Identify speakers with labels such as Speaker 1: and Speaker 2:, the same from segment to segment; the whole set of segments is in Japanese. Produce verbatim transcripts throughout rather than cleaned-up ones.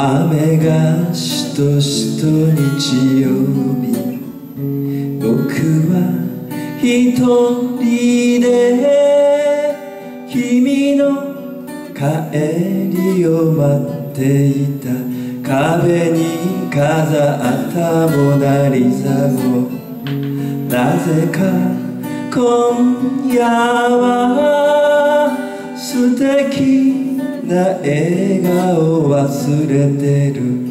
Speaker 1: 雨がしとしと日曜日、僕は一人で君の帰りを待っていた。壁に飾ったモナリザもなぜか今夜は素敵な笑顔忘れてる。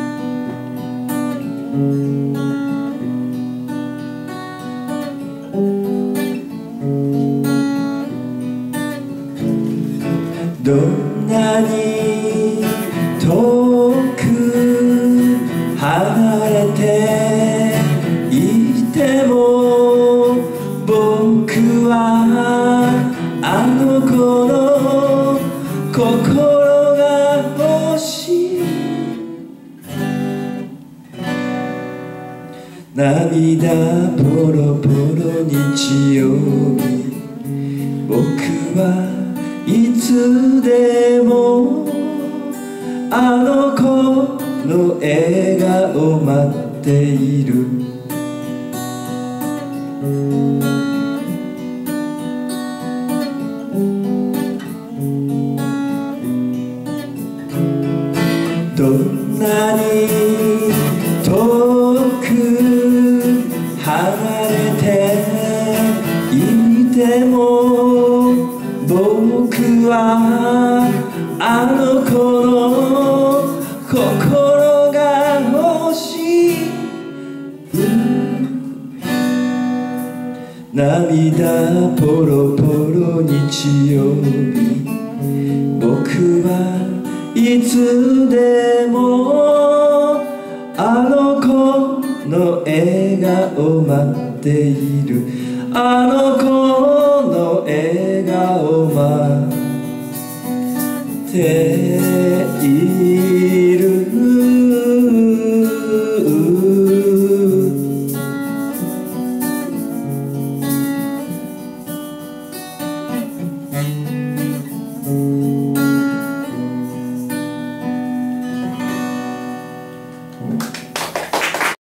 Speaker 1: どんなに遠く離れていても、僕はあの子の心が欲しい。涙ポロポロ日曜日、僕はいつでもあの子の笑顔待っている。どんなに遠く離れていても、僕はあの子の心が欲しい。涙ポロポロ日曜日、僕はいつでもあの子の笑顔待っている。あの子の笑顔待って